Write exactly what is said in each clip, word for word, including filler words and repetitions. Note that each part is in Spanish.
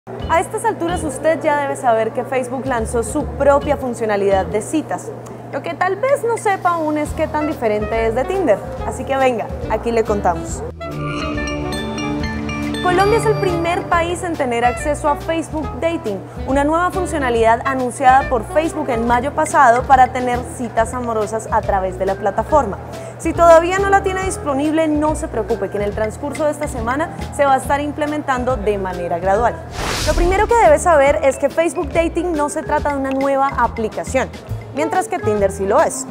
A estas alturas usted ya debe saber que Facebook lanzó su propia funcionalidad de citas. Lo que tal vez no sepa aún es qué tan diferente es de Tinder. Así que venga, aquí le contamos. Colombia es el primer país en tener acceso a Facebook Dating, una nueva funcionalidad anunciada por Facebook en mayo pasado para tener citas amorosas a través de la plataforma. Si todavía no la tiene disponible, no se preocupe, que en el transcurso de esta semana se va a estar implementando de manera gradual. Lo primero que debe saber es que Facebook Dating no se trata de una nueva aplicación, mientras que Tinder sí lo es.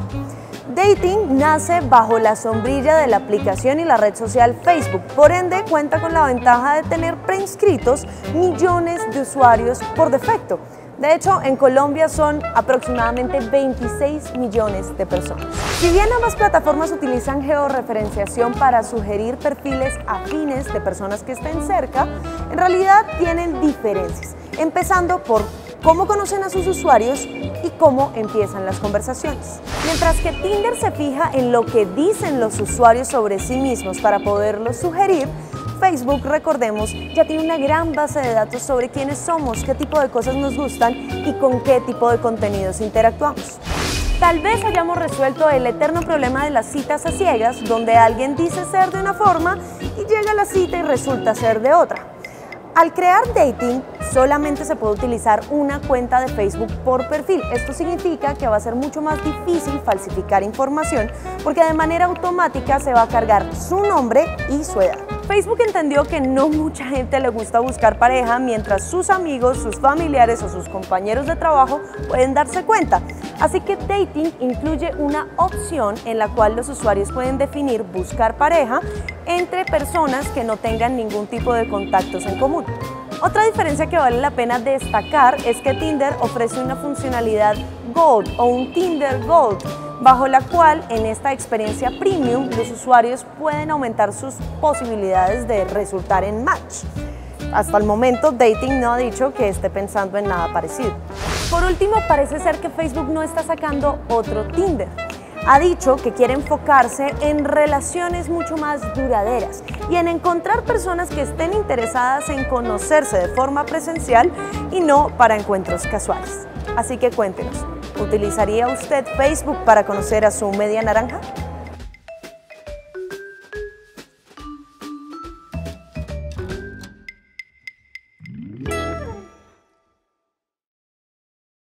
Dating nace bajo la sombrilla de la aplicación y la red social Facebook, por ende cuenta con la ventaja de tener preinscritos millones de usuarios por defecto. De hecho, en Colombia son aproximadamente veintiséis millones de personas. Si bien ambas plataformas utilizan georreferenciación para sugerir perfiles afines de personas que estén cerca, en realidad tienen diferencias, empezando por cómo conocen a sus usuarios y cómo empiezan las conversaciones. Mientras que Tinder se fija en lo que dicen los usuarios sobre sí mismos para poderlos sugerir, Facebook, recordemos, ya tiene una gran base de datos sobre quiénes somos, qué tipo de cosas nos gustan y con qué tipo de contenidos interactuamos. Tal vez hayamos resuelto el eterno problema de las citas a ciegas, donde alguien dice ser de una forma y llega a la cita y resulta ser de otra. Al crear Dating, solamente se puede utilizar una cuenta de Facebook por perfil. Esto significa que va a ser mucho más difícil falsificar información porque de manera automática se va a cargar su nombre y su edad. Facebook entendió que no mucha gente le gusta buscar pareja, mientras sus amigos, sus familiares o sus compañeros de trabajo pueden darse cuenta. Así que Dating incluye una opción en la cual los usuarios pueden definir buscar pareja entre personas que no tengan ningún tipo de contactos en común. Otra diferencia que vale la pena destacar es que Tinder ofrece una funcionalidad Gold o un Tinder Gold, bajo la cual en esta experiencia premium los usuarios pueden aumentar sus posibilidades de resultar en match. Hasta el momento Dating no ha dicho que esté pensando en nada parecido. Por último, parece ser que Facebook no está sacando otro Tinder. Ha dicho que quiere enfocarse en relaciones mucho más duraderas y en encontrar personas que estén interesadas en conocerse de forma presencial y no para encuentros casuales. Así que cuéntenos, ¿utilizaría usted Facebook para conocer a su media naranja?